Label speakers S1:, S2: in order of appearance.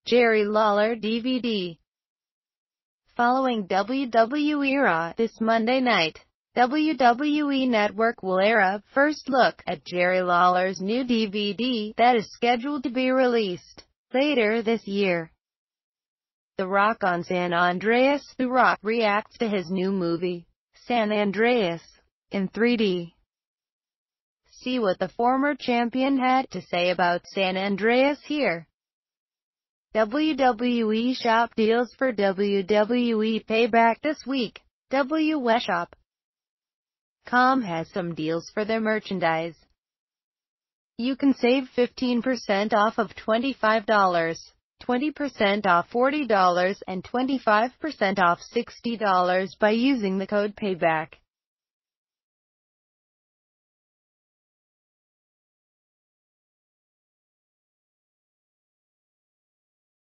S1: Jerry Lawler DVD. Following WWE Raw this Monday night, WWE Network will air a first look at Jerry Lawler's new DVD that is scheduled to be released later this year. The Rock on San Andreas. The Rock reacts to his new movie, San Andreas, in 3D. See what the former champion had to say about San Andreas here. WWE shop deals for WWE Payback this week. WWEshop.com has some deals for their merchandise. You can save 15% off of $25, 20% off $40, and 25% off $60 by using the code PAYBACK.